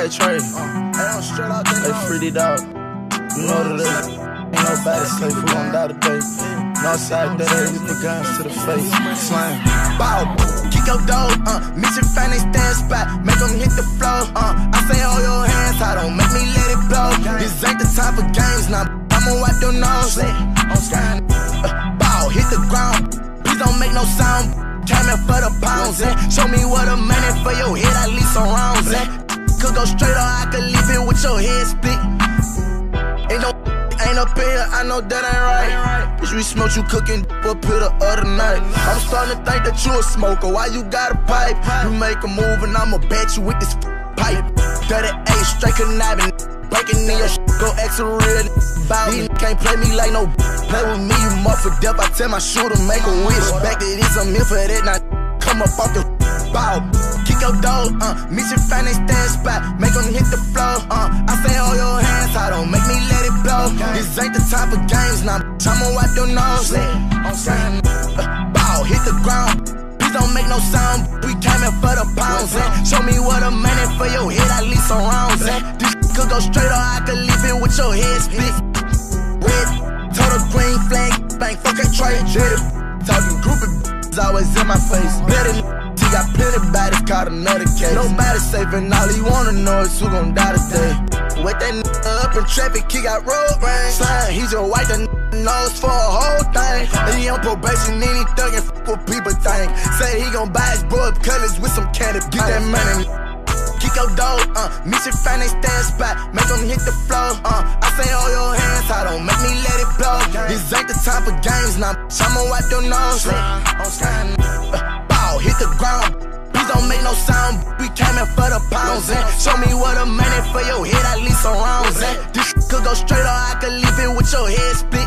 Hey Trey, hey Freedy Dog, you know that ain't nobody safe, we gon' die today. Northside that we put guns to the face, slang. Bow, kick your dog, mission find they stand spot, make them hit the floor, I say hold your hands, I don't make me let it blow. This ain't the time for games, now I'ma wipe your nose. Bow, hit the ground, please don't make no sound. Came in for the pounds, show me what a minute for your head, I leave some rounds, Could go straight or I could leave it with your head split. Ain't up in here, I know that ain't right. Bitch, we smoked you cooking up here the other night. I'm starting to think that you a smoker, why you got a pipe? You make a move and I'ma bet you with this pipe. 38 straight conniving, breaking in your go extra real about me. Can't play me like no play with me, you mark for death. I tell my shooter, make a wish. Back to this, I'm here for that, now come up off the bow. Kick your dog, mission find they stand spot, make them hit the floor, I say hold your hands, I don't make me let it blow. This ain't the time for games, now I'ma wipe your nose. Bow, hit the ground, please don't make no sound. We came in for the pounds, show me what a minute for your head, I leave some rounds, This could go straight or I could leave it with your head split. Red, total green flag, bang, fuck that trade, talking groupie, always in my face. Better got plenty bodies, caught another case. Nobody safe and all he wanna know is who gon' die today. Wake that up in traffic, he got road rage. Slime, he just wipe the nose for a whole thing. And he on probation, then he thuggin' what people think. Say he gon' buy his boy colors with some candy. Get that money, kick your dog, mission find they stand spot, make them hit the floor, I say hold your hands, I don't make me let it blow. This ain't the time for games, now I'ma wipe your nose. Hit the ground, please don't make no sound. We came in for the pounds, show me what a minute for your head, I leave some rounds, This could go straight or I could leave it with your head split.